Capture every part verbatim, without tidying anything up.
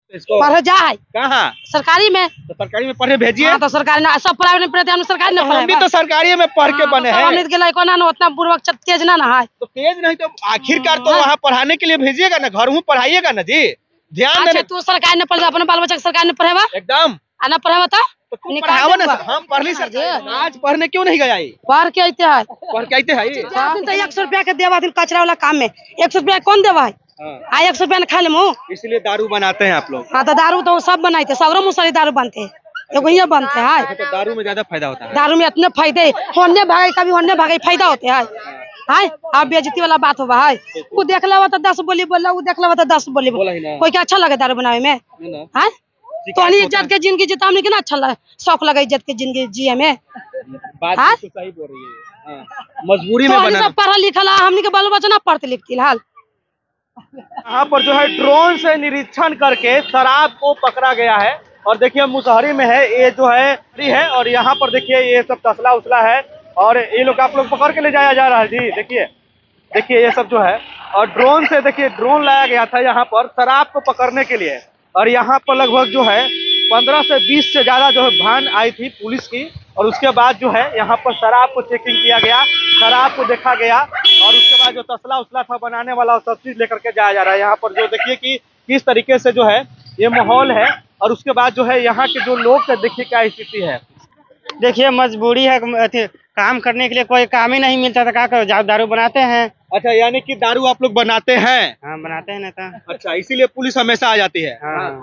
इसको पढ़े जाए कहाँ सरकारी में, तो सरकारी में पढ़े भेजिए। हाँ, तो सरकारी ना सब प्राइवेट में पढ़ते, हम सरकारी में हम भी तो सरकारी में पढ़ के बने हैं। हमने के लड़का ना उतना बुर्बक तेज ना ना है, तो तेज नहीं तो आखिरकार तो वहाँ पढ़ाने के लिए भेजिएगा ना, घर में पढ़ाइएगा ना जी, ध्यान देना। तू सरकारी ने पढ़े, अपने बाल बच्चा सरकारी ने पढ़ेगा एकदम, आना पढ़ेगा तो पढ़ावा ना, हम पढ़ ली सर। आज पढ़ने क्यों नहीं गया? पढ़ के आते है, पढ़ के आते है। तो एक सौ रुपया के देवा दिन कचरा वाला काम में एक सौ रुपया कौन देवा है? आ एक सौ रुपया खा ले मुँह, इसलिए दारू बनाते हैं आप लोग। हाँ, तो दारू तो सब बनाते, सगरों मुसरी दारू बनते हैं, एगो ये बनते हैं। तो दारू में ज्यादा फायदा होता है। दारू में इतने फायदे, होने भागे कभी होने भागे फायदा होते हैं। हाय, आप बेइज्जती वाला बात होगा है, वो देख लेवा तो दस बोली बोला, वो देख लेवा तो दस बोली बोला, कोई क्या अच्छा लगे दारू बनावे में? है तो इज्जत के जिंदगी जीता हमने कितना अच्छा लगे, शौक लगा इज्जत के जिंदगी जिये में। बात तो सही बोल रही है, मजबूरी में बना। पढ़ा लिखा हमने के बाल बच्चा ना पढ़ते लिखती हाल। यहाँ पर जो है ड्रोन से निरीक्षण करके शराब को पकड़ा गया है, और देखिए मुसहरी में है ये जो है है और यहाँ पर देखिए ये सब तसला उसला है, और ये लोग आप लोग पकड़ के ले जाया जा रहा है जी। देखिए देखिए ये सब जो है, और ड्रोन से देखिए ड्रोन लाया गया था यहाँ पर शराब को पकड़ने के लिए, और यहाँ पर लगभग जो है पंद्रह से बीस से ज्यादा जो है वाहन आई थी पुलिस की, और उसके बाद जो है यहाँ पर शराब को चेकिंग किया गया, शराब को देखा गया, और उसके बाद जो तसला उसला था बनाने वाला सब चीज लेकर के जाया जा रहा है। यहाँ पर जो देखिए कि किस तरीके से जो है ये माहौल है, और उसके बाद जो है यहाँ के जो लोग का देखिए क्या स्थिति है। देखिए मजबूरी है, काम करने के लिए कोई काम ही नहीं मिलता था, क्या करो, जाओ दारू बनाते हैं। अच्छा, यानी कि दारू आप लोग बनाते हैं? हाँ, बनाते हैं ना तो। अच्छा, इसीलिए पुलिस हमेशा आ जाती है। हाँ।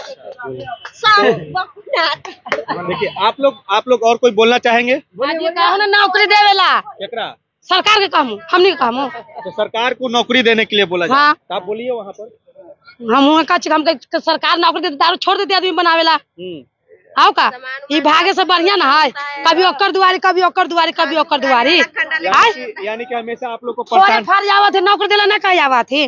देखिए आप लोग आप लोग और कोई बोलना चाहेंगे? नौकरी देवेला सरकार के काम, हमने काम। तो सरकार को नौकरी देने के लिए बोला जाए। हाँ। तो आप बोलिए वहाँ पर। हम का हम सरकार नौकरी देते, दारू छोड़ देते आदमी बनावेला। आओ का ये भागे से बढ़िया ना है, कभी ओकर दुआरी कभी ओकर दुआरी कभी ओकर दुआरी। यानी कि हमेशा आप लोग को परेशान फाड़ जावा थे, नौकरी देला ना कह जावा थे,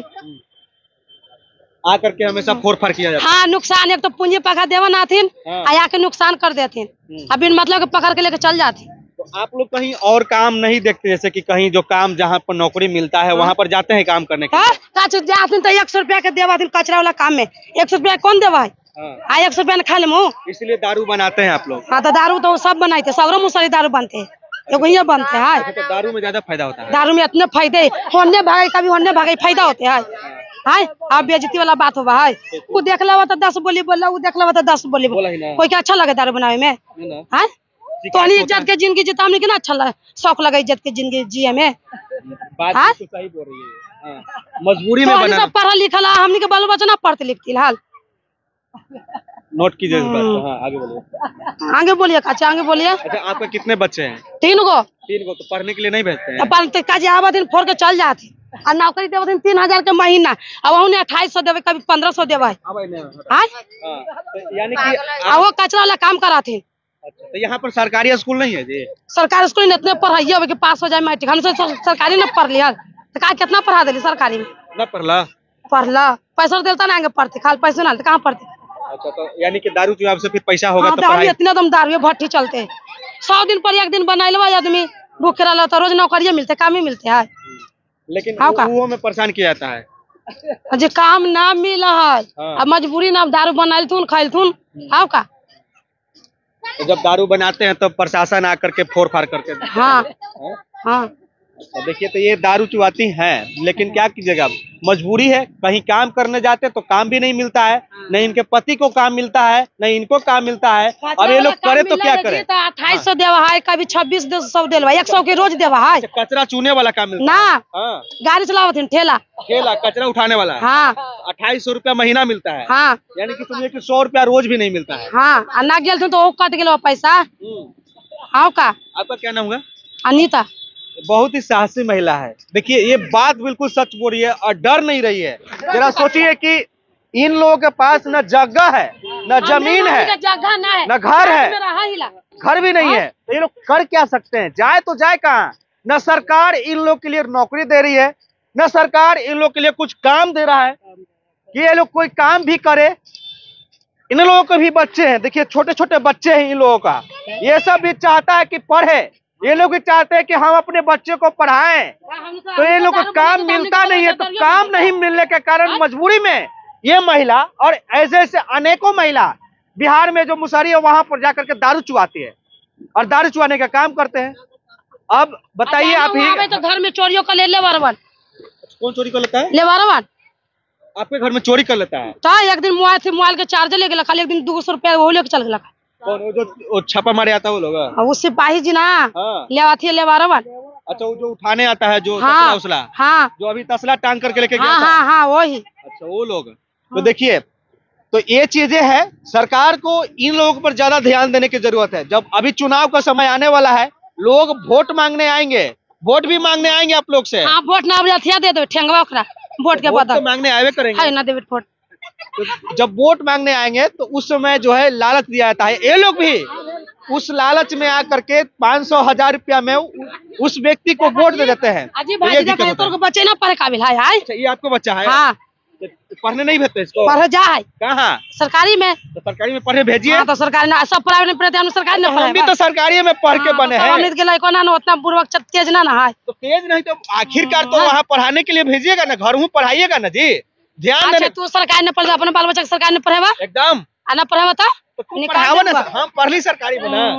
आकर के हमेशा फोड़ फाड़ किया जाता है। हाँ, नुकसान एक तो पूंजी पका देवा ना थी, आया के नुकसान कर देते, अभी मतलब के पकड़ के लेके चल जाते। तो आप लोग कहीं और काम नहीं देखते, जैसे कि कहीं जो काम जहाँ पर नौकरी मिलता है वहाँ पर जाते हैं काम करने के लिए? जाते तो एक सौ रुपया के देवा दिन कचरा वाला काम में एक सौ रुपया कौन देवा है? आ एक सौ रुपया खा ले मुँह, इसलिए दारू बनाते हैं आप लोग। हाँ, तो दारू तो सब बनाते, सगरों मुसरी दारू बनते हैं, एगो ये बनते हैं। तो दारू में ज्यादा फायदा होता है। दारू में इतने फायदे, होने भागे कभी होने भागे फायदा होते हैं। हाय, आप बेइज्जती वाला बात होगा है, वो देख लेवा तो दस बोली बोला, वो देख लेवा तो दस बोली बोला, कोई क्या अच्छा लगे दारू बनावे में? है तो इज्जत के जिंदगी जीता हमने कितना अच्छा लगे, शौक लगा इज्जत के जिंदगी जिये में। बात तो सही बोल रही है, मजबूरी में बना। पढ़ा लिखा हमने के बाल बच्चा ना पढ़ते लिखती हाल। नोट कीजिए इस बात को। हाँ, आगे बोलिए। आगे बोलिए अच्छा, आगे बोलिए। अच्छा, आपका कितने बच्चे हैं? तीन गो। तीन गो। तो पढ़ने के लिए नहीं भेजते हैं? पढ़ते काजी आवा दिन फोड़ के चल जाती, और नौकरी देवे दिन तीन हजार के महीना, अब उन्हें अट्ठाईस सौ देवे, कभी पंद्रह सौ देवे। यानी कि वो कचरा वाला काम कराते। अच्छा, तो यहाँ पर सरकारी स्कूल नहीं है जी? सरकारी स्कूल में इतने पढ़ाई अब के पास हो जाए मैट्रिक, हमसे सरकारी ने पढ़ लिया, तो का कितना पढ़ा दिली सरकारी में? ना पढ़ला पढ़ला, पैसा देता ना आगे पढ़ते, खाल पैसे ना कहाँ पढ़ते। अच्छा, तो यानी कि दारू चुनाव से फिर पैसा होगा? हाँ, तो पढ़ाई इतना दम दारू भट्टी चलते, सौ दिन पर एक दिन बनाइलवा आदमी भूखे रहा तो रोज नौकरिया मिलते, काम ही मिलते है। लेकिन वो में परेशान किया जाता है जो काम ना मिला है। हाँ। अब मजबूरी ना दारू बनाइल थून खाइल थून। आओ का तो जब दारू बनाते हैं तो प्रशासन आकर के फोड़ फाड़ करके। हाँ हाँ, तो देखिए, तो ये दारू चुआती हैं, लेकिन क्या कीजिएगा, मजबूरी है। कहीं काम करने जाते तो काम भी नहीं मिलता है, नहीं इनके पति को काम मिलता है, नहीं इनको काम मिलता है। अब ये लोग करे तो क्या करे? अट्ठाईस सौ देवा है, कभी छब्बीस सौ देवा, एक सौ के रोज देवा है। कचरा चूने वाला काम मिलता ना? हाँ। गाड़ी चलावत ठेला ठेला कचरा उठाने वाला। हाँ, अट्ठाईस सौ रुपया महीना मिलता है। हाँ, यानी कि समझिए कि सौ रुपया रोज भी नहीं मिलता है। हाँ, ना गेल तो कट गया पैसा। आओ का आपका क्या नाम होगा? अनीता। बहुत ही साहसी महिला है। देखिए, ये बात बिल्कुल सच बोल रही है और डर नहीं रही है। जरा सोचिए कि इन लोगों के पास न जगह है, न जमीन है, न घर है, घर भी नहीं है, तो ये लोग कर क्या सकते हैं? जाए तो जाए कहाँ? न सरकार इन लोग के लिए नौकरी दे रही है, न सरकार इन लोग के लिए कुछ काम दे रहा है कि ये लोग कोई काम भी करे। इन लोगों के भी बच्चे हैं, देखिए छोटे छोटे बच्चे हैं इन लोगों का। ये सब भी चाहता है कि पढ़े, ये लोग भी चाहते हैं कि हम अपने बच्चे को पढ़ाएं, तो ये लोग को काम मिलता नहीं है। तो काम नहीं मिलने के कारण मजबूरी में ये महिला और ऐसे ऐसे अनेकों महिला बिहार में जो मुसहरी है वहां पर जाकर के दारू चुआती है और दारू चुआने का काम करते हैं। अब बताइए आप ही, तो घर में चोरियों का ले ले बारवन। कौन चोरी कर लेता है? ले बारवन आपके घर में चोरी कर लेता है? तो एक दिन मोबाइल से मोबाइल के चार्जर ले गया, खाली एक दिन दो सौ रुपया वो लेके चल गया। कौन? वो जो वो छापा मारे आता है वो लोग? वो सिपाही जी ना हाँ। ले आती है ले बारवन। अच्छा, वो जो उठाने आता है जो हाँ, तसला उसला, हाँ जो अभी तसला टांग करके लेके गया हाँ था। हाँ हाँ वही। अच्छा, वो लोग। तो देखिए, तो ये चीजें हैं, सरकार को इन लोगों पर ज्यादा ध्यान देने की जरूरत है। जब अभी चुनाव का समय आने वाला है, लोग वोट मांगने आएंगे, वोट भी मांगने आएंगे आप लोग से। हाँ, वोट ना हथिया दे दो ठेंगवा ओकरा वोट के बदले तो मांगने आए करेंगे। है ना देवे वोट। तो जब वोट मांगने आएंगे तो उस समय जो है लालच दिया जाता है। ये लोग भी उस लालच में आकर के पाँच सौ हजार रुपया में उस व्यक्ति को वोट दे देते हैं। अजी तो ये भाई दिक्कत होता है। को बच्चे ना पढ़े काबिल है। अच्छा, ये आपको बच्चा है? हाँ, पढ़ने नहीं भेजते इसको? पढ़े जा है कहाँ? सरकारी में। तो सरकारी में पढ़े भेजिए। हाँ, तो सरकारी ना, सब प्राइवेट में पढ़ते हैं, हम सरकारी में हम भी तो सरकारी में पढ़ के बने हैं। अमित के लायक ना उतना बुर्बक तेज ना ना है। तो तेज नहीं तो आखिरकार तो वहाँ पढ़ाने के लिए भेजिएगा ना, घर में पढ़ाइएगा ना जी। ध्यान अच्छा, देने। तू सरकारी ने पढ़े, अपने बाल बच्चा सरकारी ने पढ़ेवा एकदम आना पढ़ेवा था तो तुम पढ़ाओ ना। हम पढ़ ली सरकारी में ना,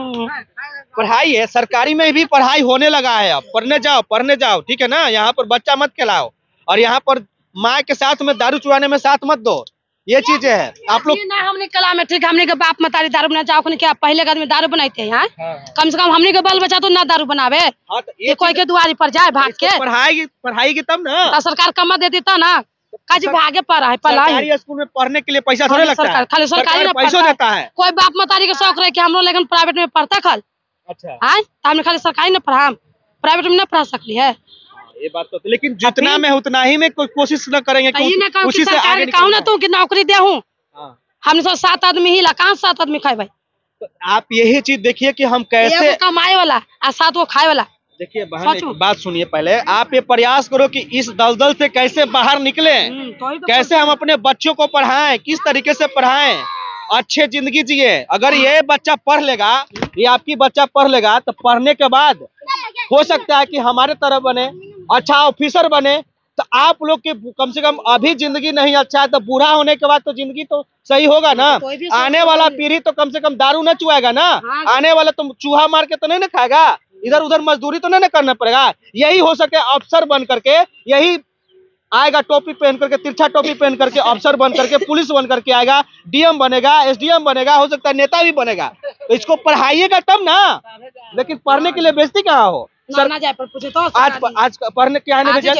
पढ़ाई है सरकारी में भी, पढ़ाई होने लगा है। अब पढ़ने जाओ, पढ़ने जाओ, ठीक है ना। यहाँ पर बच्चा मत खिलाओ और यहाँ पर माँ के साथ में दारू चुराने में साथ मत दो। ये चीजें हैं आप लोग। ना हमने कला में ठीक, हमने के बाप मतारी दारू बना जाओ क्या, पहले के आदमी दारू बनाते हैं। कम से कम हमने के बाल बच्चा तो ना दारू बनावे। हाँ, तो ये कोई के दुआरी पर जाए भाग के पढ़ाई पढ़ाई की तब ना सरकार कमा दे देता ना, काजी भागे पर है पढ़ाई। सरकारी स्कूल में पढ़ने के लिए पैसा थोड़े लगता है, खाली सरकारी में पैसा देता है। कोई बाप मतारी के शौक रहे कि हम लोग लेकिन प्राइवेट में पढ़ता खल। अच्छा, हाँ, हमने खाली सरकारी में पढ़ा, प्राइवेट में न पढ़ा सकली है। ये बात तो, लेकिन जितना में उतना ही में कोई कोशिश न करेंगे कि उसी से आगे कहूँ ना तू कि नौकरी दे हूँ। हमने सब सात आदमी ही ला, कहाँ सात आदमी खाए भाई। तो आप यही चीज देखिए कि हम कैसे कमाए वाला और सात वो खाए वाला। देखिए बहन, एक बात सुनिए, पहले आप ये प्रयास करो कि इस दलदल से कैसे बाहर निकले, कैसे हम अपने बच्चों को पढ़ाएं, किस तरीके से पढ़ाएं, अच्छे जिंदगी जिए। अगर ये बच्चा पढ़ लेगा, ये आपकी बच्चा पढ़ लेगा, तो पढ़ने के बाद हो सकता है कि हमारे तरह बने, अच्छा ऑफिसर बने। तो आप लोग के कम से कम अभी जिंदगी नहीं अच्छा है, तो बूढ़ा होने के बाद तो जिंदगी तो सही होगा ना। आने वाला पीढ़ी तो कम से कम दारू न चुआएगा ना, आने वाला तो चूहा मार के तो नहीं ना खाएगा, इधर उधर मजदूरी तो नहीं ना करना पड़ेगा। यही हो सके अफसर बन करके, यही आएगा टोपी पहन करके, तिरछा टोपी पहन करके अफसर बन करके, पुलिस बन करके आएगा, डीएम बनेगा, एसडीएम बनेगा, हो सकता है नेता भी बनेगा। तो इसको पढ़ाइएगा तब ना, लेकिन पढ़ने के लिए बेइज्जती कहाँ हो। सर ना जाए पर पूछे तो आज आज पढ़ने क्या है, आज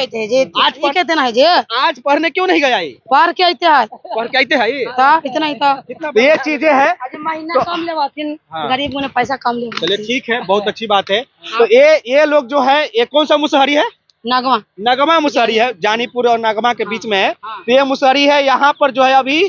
कहते ना जे आज पढ़ने क्यों नहीं गया? पढ़ के आते है, पढ़ के आते है इतना ही था। ये चीजें है, महीना कम ले, गरीब ने पैसा कम ले। चलिए ठीक है, बहुत अच्छी बात है। तो ये ये लोग जो है, ये कौन सा मुसहरी है? नगमा नगमा मुसहरी है, जानीपुर और नगमा के बीच में है। तो ये मुसहरी है, यहाँ पर जो है अभी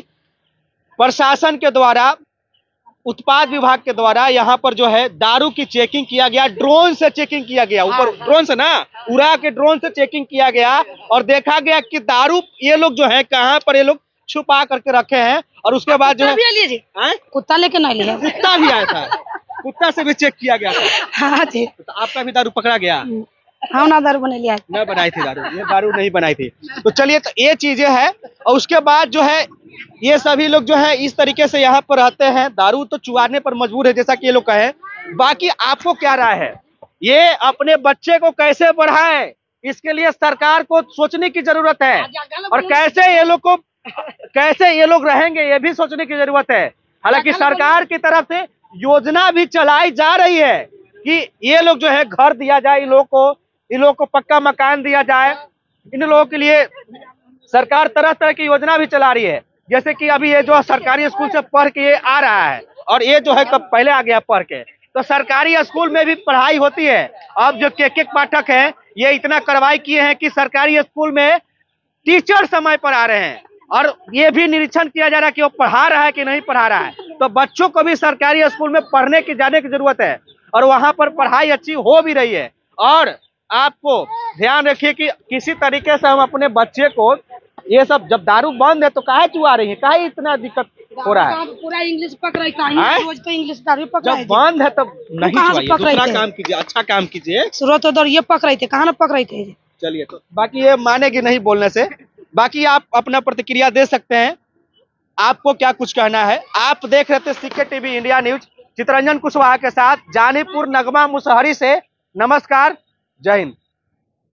प्रशासन के द्वारा, उत्पाद विभाग के द्वारा यहाँ पर जो है दारू की चेकिंग किया गया, ड्रोन से चेकिंग किया गया, ऊपर ड्रोन से ना उड़ा के ड्रोन से चेकिंग किया गया और देखा गया कि दारू ये लोग जो है कहाँ पर ये लोग छुपा करके रखे हैं। और उसके बाद जो है कुत्ता लेके नहीं लिया, कुत्ता भी आया था, कुत्ता से भी चेक किया गया था। हाँ जी, तो आपका भी दारू पकड़ा गया? हम ना दारू बना लिया, न बनाई थी दारू, ये दारू नहीं बनाई थी। तो चलिए, तो ये चीजें हैं। और उसके बाद जो है ये सभी लोग जो है इस तरीके से यहाँ पर रहते हैं, दारू तो चुआने पर मजबूर है, जैसा कि ये लोग कहे। बाकी आपको क्या राय है, ये अपने बच्चे को कैसे पढ़ाएं, इसके लिए सरकार को सोचने की जरूरत है। और कैसे ये लोग को कैसे ये लोग रहेंगे, ये भी सोचने की जरूरत है। हालांकि सरकार की तरफ से योजना भी चलाई जा रही है कि ये लोग जो है घर दिया जाए, इन लोगों को इन लोगों को पक्का मकान दिया जाए। इन लोगों के लिए सरकार तरह तरह की योजना भी चला रही है। जैसे कि अभी ये जो सरकारी स्कूल से पढ़ के ये आ रहा है और ये जो है कब पहले आ गया पढ़ के, तो सरकारी स्कूल में भी पढ़ाई होती है। अब जो के के पाठक हैं, ये इतना कार्रवाई किए हैं कि सरकारी स्कूल में टीचर समय पर आ रहे हैं और ये भी निरीक्षण किया जा रहा है कि वो पढ़ा रहा है कि नहीं पढ़ा रहा है। तो बच्चों को भी सरकारी स्कूल में पढ़ने की जाने की जरूरत है और वहाँ पर पढ़ाई अच्छी हो भी रही है। और आपको ध्यान रखिए कि किसी तरीके से हम अपने बच्चे को, ये सब जब दारू बंद है तो काहे चुआ रही है, काहे इतना दिक्कत हो रहा है? पूरा इंग्लिश पक रही है, रोज तो इंग्लिश दारू पक रही है। जब बंद है तब नहीं चुआइए, दूसरा काम कीजिए, अच्छा काम कीजिए। सूरत उधर ये पक रही थे, कहाँ ना पक रही थे। चलिए, तो बाकी ये मानेगी नहीं बोलने से। बाकी आप अपना प्रतिक्रिया दे सकते हैं। आपको क्या कुछ कहना है? आप देख रहे थे CK TV India news, Chitranjan Kushwaha के साथ जानीपुर नगमा मुसहरी से। नमस्कार, जय हिंद।